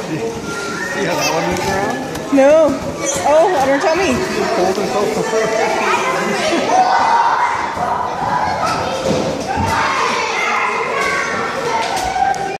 See how that one moves around? No. Oh, on her tummy. She just pulled herself over.